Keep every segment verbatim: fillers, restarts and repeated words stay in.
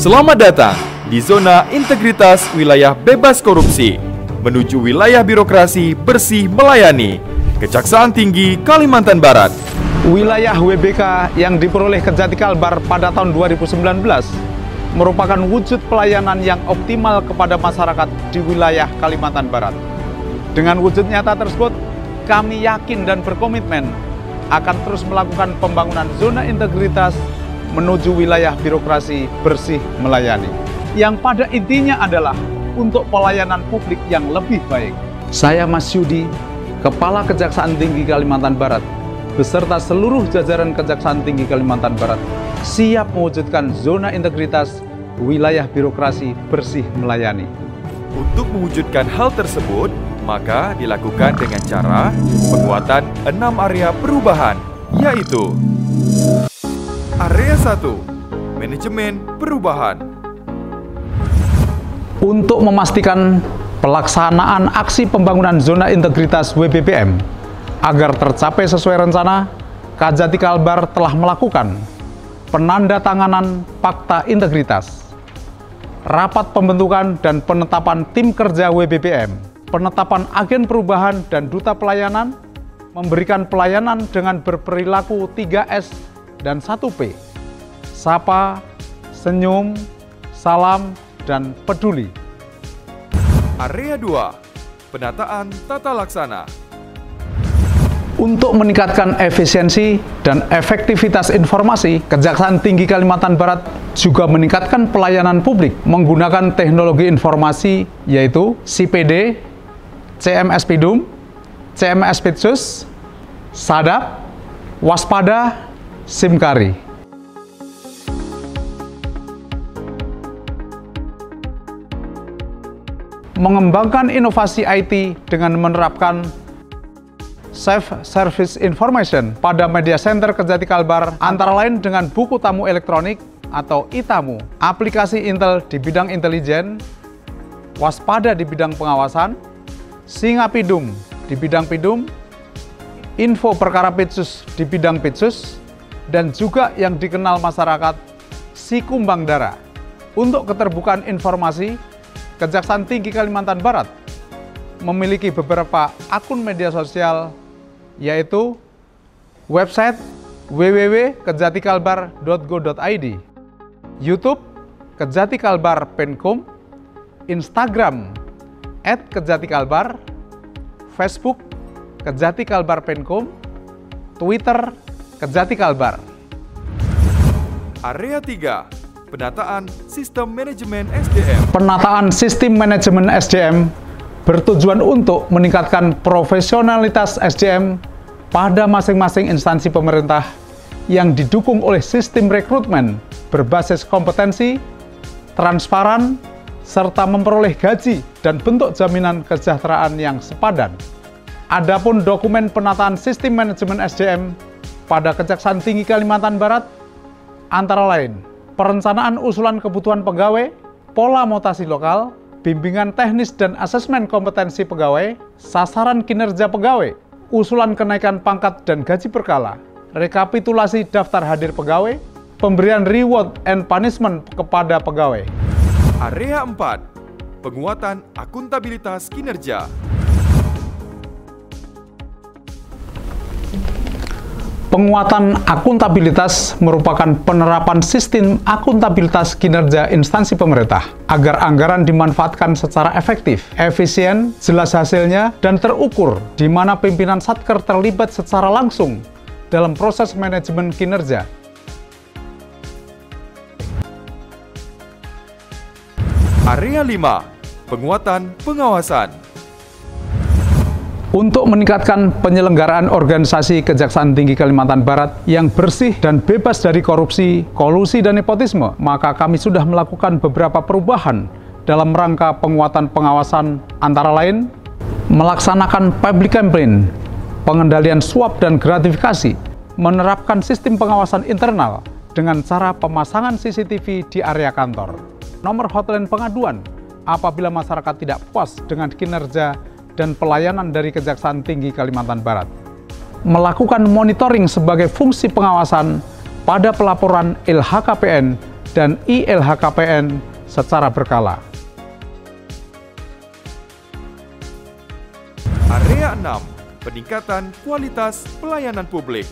Selamat datang di zona integritas wilayah bebas korupsi menuju wilayah birokrasi bersih melayani Kejaksaan Tinggi Kalimantan Barat. Wilayah W B K yang diperoleh Kejati Kalbar pada tahun dua ribu sembilan belas merupakan wujud pelayanan yang optimal kepada masyarakat di wilayah Kalimantan Barat. Dengan wujud nyata tersebut, kami yakin dan berkomitmen akan terus melakukan pembangunan zona integritas menuju wilayah birokrasi bersih melayani, yang pada intinya adalah untuk pelayanan publik yang lebih baik. Saya Mas Yudi, Kepala Kejaksaan Tinggi Kalimantan Barat, beserta seluruh jajaran Kejaksaan Tinggi Kalimantan Barat, siap mewujudkan zona integritas wilayah birokrasi bersih melayani. Untuk mewujudkan hal tersebut, maka dilakukan dengan cara penguatan enam area perubahan, yaitu Area satu, Manajemen Perubahan. Untuk memastikan pelaksanaan aksi pembangunan zona integritas W B P M agar tercapai sesuai rencana, Kejati Kalbar telah melakukan penandatanganan fakta integritas, rapat pembentukan dan penetapan tim kerja W B P M, penetapan agen perubahan dan duta pelayanan, memberikan pelayanan dengan berperilaku tiga S dan satu P, sapa, senyum, salam, dan peduli. Area dua, Penataan Tata Laksana. Untuk meningkatkan efisiensi dan efektivitas informasi, Kejaksaan Tinggi Kalimantan Barat juga meningkatkan pelayanan publik menggunakan teknologi informasi yaitu C P D, C M S Pidum, C M S Pitsus, Sadap, Waspada, Simkari. Mengembangkan inovasi I T dengan menerapkan Self-Service Information pada media center Kejati Kalbar, antara lain dengan buku tamu elektronik atau e-tamu, aplikasi Intel di bidang intelijen, Waspada di bidang pengawasan, Singapidum di bidang Pidum, info perkara Pitsus di bidang Pitsus, dan juga yang dikenal masyarakat, Sikumbang Dara. Untuk keterbukaan informasi, Kejaksaan Tinggi Kalimantan Barat memiliki beberapa akun media sosial, yaitu website w w w titik kejati kalbar titik go titik i d, YouTube Kejati Kalbar Penkum, Instagram et kejati kalbar, Facebook Kejati Kalbar Penkum, Twitter Kejati Kalbar. Area tiga, Penataan Sistem Manajemen S D M. Penataan Sistem Manajemen S D M bertujuan untuk meningkatkan profesionalitas S D M pada masing-masing instansi pemerintah yang didukung oleh sistem rekrutmen berbasis kompetensi, transparan, serta memperoleh gaji dan bentuk jaminan kesejahteraan yang sepadan. Adapun dokumen penataan sistem manajemen S D M pada Kejaksaan Tinggi Kalimantan Barat antara lain perencanaan usulan kebutuhan pegawai, pola mutasi lokal, bimbingan teknis dan asesmen kompetensi pegawai, sasaran kinerja pegawai, usulan kenaikan pangkat dan gaji berkala, rekapitulasi daftar hadir pegawai, pemberian reward and punishment kepada pegawai. Area empat, Penguatan Akuntabilitas Kinerja. Penguatan akuntabilitas merupakan penerapan sistem akuntabilitas kinerja instansi pemerintah agar anggaran dimanfaatkan secara efektif, efisien, jelas hasilnya, dan terukur, di mana pimpinan Satker terlibat secara langsung dalam proses manajemen kinerja. Area lima, Penguatan Pengawasan. Untuk meningkatkan penyelenggaraan organisasi Kejaksaan Tinggi Kalimantan Barat yang bersih dan bebas dari korupsi, kolusi, dan nepotisme, maka kami sudah melakukan beberapa perubahan dalam rangka penguatan pengawasan, antara lain melaksanakan public campaign, pengendalian suap dan gratifikasi, menerapkan sistem pengawasan internal dengan cara pemasangan C C T V di area kantor, nomor hotline pengaduan apabila masyarakat tidak puas dengan kinerja dan pelayanan dari Kejaksaan Tinggi Kalimantan Barat, melakukan monitoring sebagai fungsi pengawasan pada pelaporan L H K P N dan I L H K P N secara berkala. Area enam. Peningkatan kualitas pelayanan publik.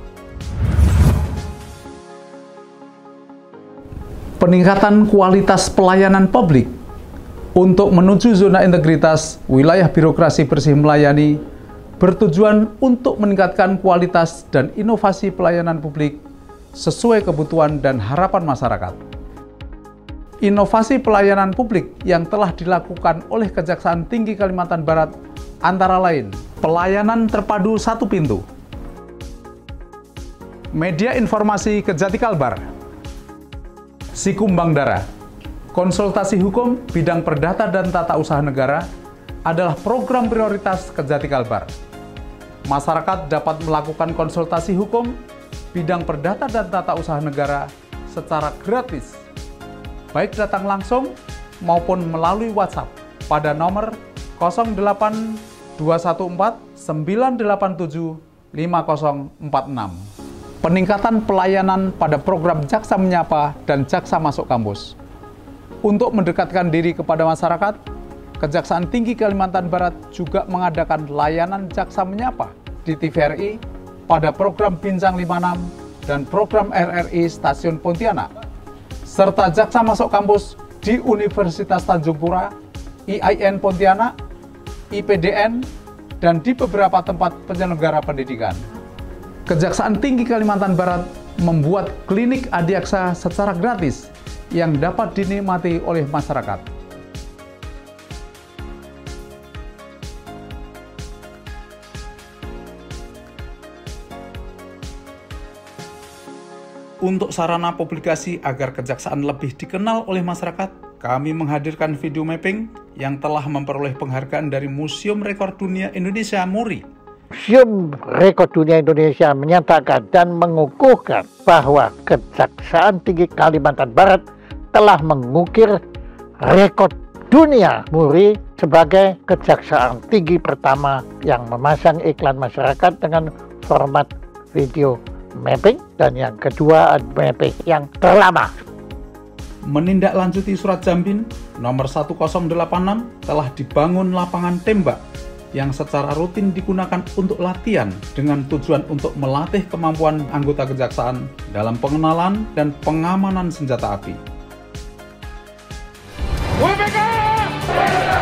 Peningkatan kualitas pelayanan publik untuk menuju zona integritas wilayah birokrasi bersih melayani bertujuan untuk meningkatkan kualitas dan inovasi pelayanan publik sesuai kebutuhan dan harapan masyarakat. Inovasi pelayanan publik yang telah dilakukan oleh Kejaksaan Tinggi Kalimantan Barat antara lain pelayanan terpadu satu pintu, media informasi Kejati Kalbar, Sikum Bank Dara, konsultasi hukum bidang perdata dan tata usaha negara adalah program prioritas Kejati Kalbar. Masyarakat dapat melakukan konsultasi hukum bidang perdata dan tata usaha negara secara gratis, baik datang langsung maupun melalui WhatsApp pada nomor nol delapan dua satu empat sembilan delapan tujuh lima nol empat enam. Peningkatan pelayanan pada program Jaksa Menyapa dan Jaksa Masuk Kampus. Untuk mendekatkan diri kepada masyarakat, Kejaksaan Tinggi Kalimantan Barat juga mengadakan layanan Jaksa Menyapa di T V R I pada program Bincang lima enam dan program R R I Stasiun Pontianak, serta Jaksa Masuk Kampus di Universitas Tanjung Pura, I A I N Pontianak, I P D N, dan di beberapa tempat penyelenggara pendidikan. Kejaksaan Tinggi Kalimantan Barat membuat klinik adiaksa secara gratis yang dapat dinikmati oleh masyarakat. Untuk sarana publikasi agar kejaksaan lebih dikenal oleh masyarakat, kami menghadirkan video mapping yang telah memperoleh penghargaan dari Museum Rekor Dunia Indonesia MURI. Museum Rekor Dunia Indonesia menyatakan dan mengukuhkan bahwa Kejaksaan Tinggi Kalimantan Barat telah mengukir rekor dunia MURI sebagai kejaksaan tinggi pertama yang memasang iklan masyarakat dengan format video mapping, dan yang kedua mapping yang terlama. Menindaklanjuti surat Jambin nomor seribu delapan puluh enam telah dibangun lapangan tembak yang secara rutin digunakan untuk latihan dengan tujuan untuk melatih kemampuan anggota kejaksaan dalam pengenalan dan pengamanan senjata api. W P K!